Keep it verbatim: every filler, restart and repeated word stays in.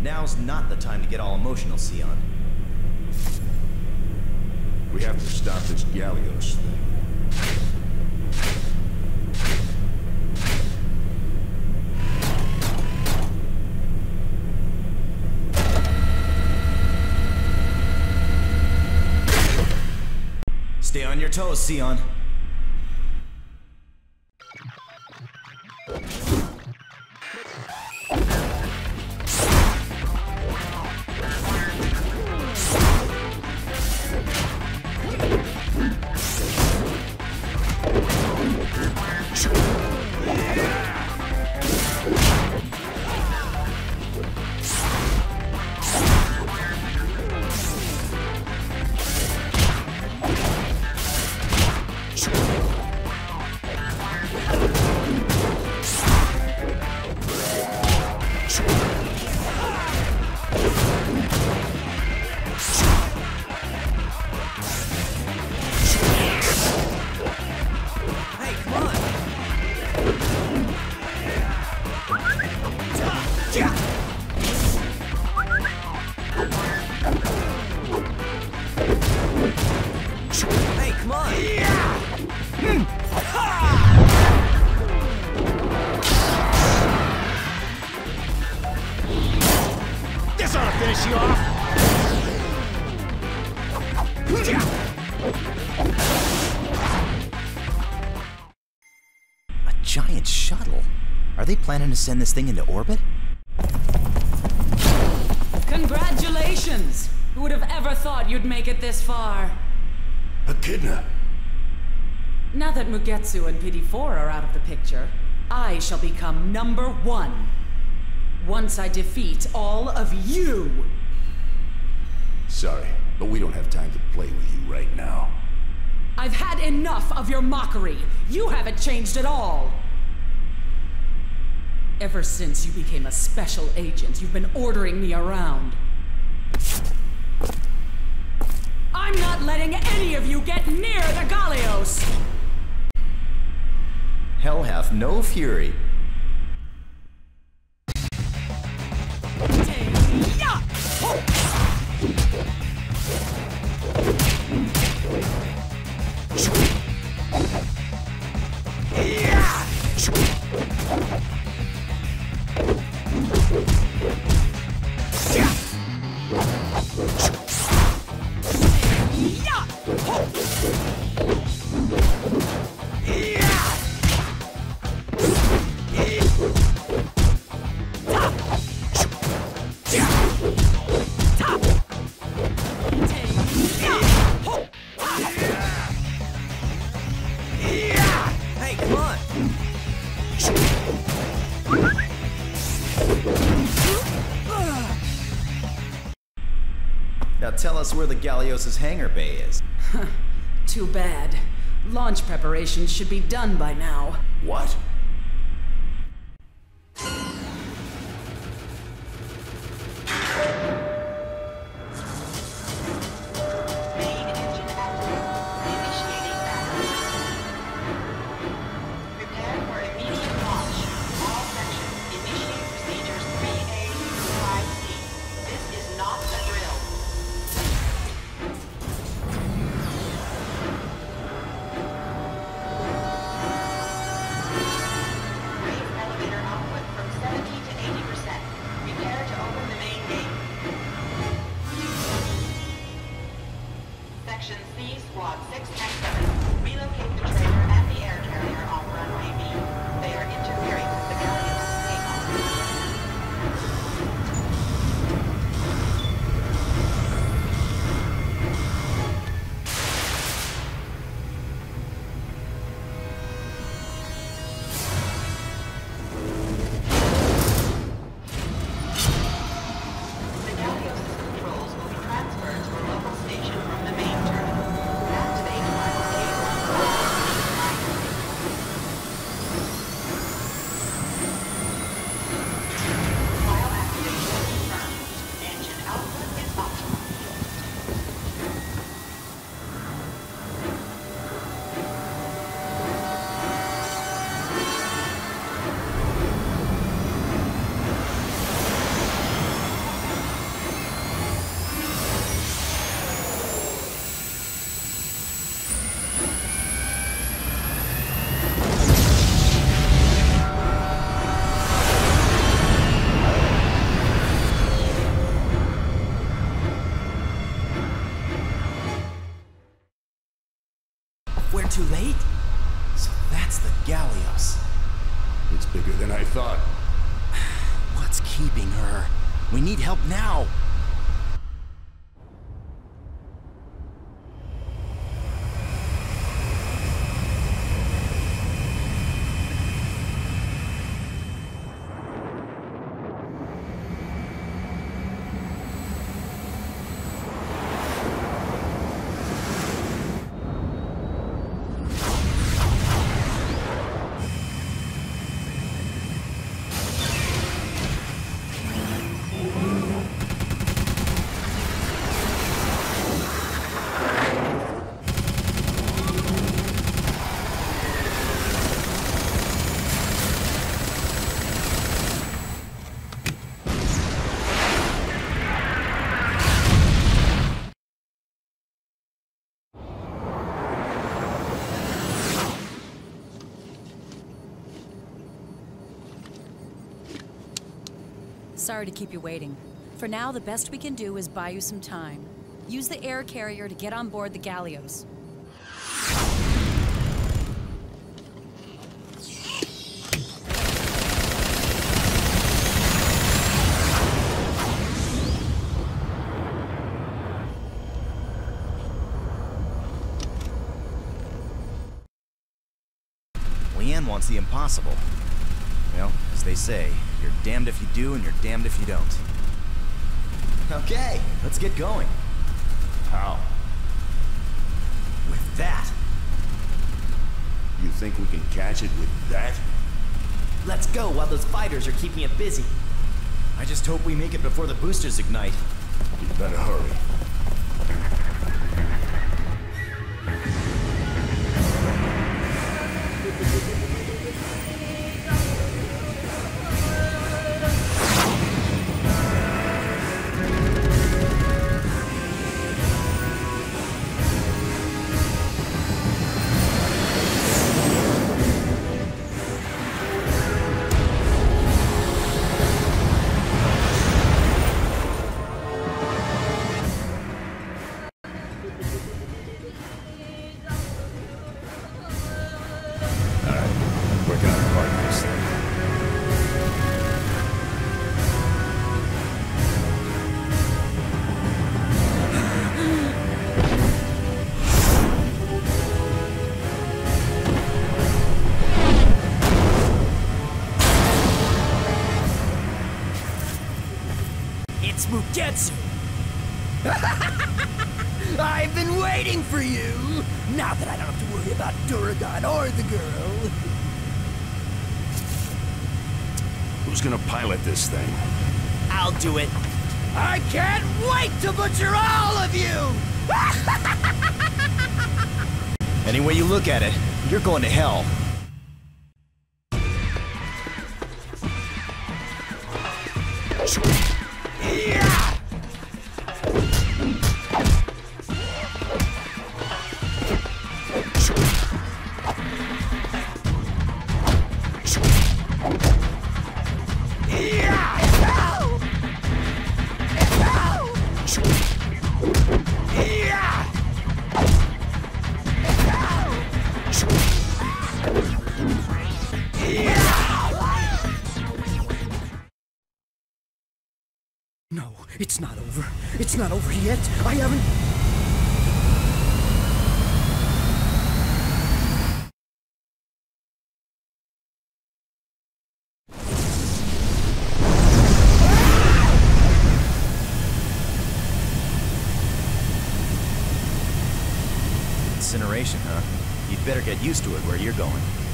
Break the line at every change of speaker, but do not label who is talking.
Now's not the time to get all emotional, Sion.
We have to stop this Gallios thing.
Stay on your toes, Sion.
Finish you off.
A giant shuttle? Are they planning to send this thing into orbit?
Congratulations! Who would have ever thought you'd make it this far?
Echidna.
Now that Mugetsu and P D four are out of the picture, I shall become number one. Once I defeat all of you!
Sorry, but we don't have time to play with you right now.
I've had enough of your mockery. You haven't changed at all. Ever since you became a special agent, you've been ordering me around. I'm not letting any of you get near the Gallios!
Hell hath no fury. Now tell us where the Gallios' hangar bay is.
Too bad. Launch preparations should be done by now.
What?
You
I thought...
What's keeping her? We need help now.
Sorry to keep you waiting. For now, the best we can do is buy you some time. Use the air carrier to get on board the Gallios.
Leanne wants the impossible. Well, as they say, you're damned if you do and you're damned if you don't.
Okay, let's get going.
How?
With that,
You think we can catch it with that?
Let's go while those fighters are keeping it busy.
I just hope we make it before the boosters ignite.
You better hurry.
Mugetsu! I've been waiting for you! Now that I don't have to worry about Duragon or the girl.
Who's gonna pilot this thing?
I'll do it. I can't wait to butcher all of you! Any way you look at it, you're going to hell. Yeah!
No, it's not over. It's not over yet. I haven't...
Incineration, huh? You'd better get used to it where you're going.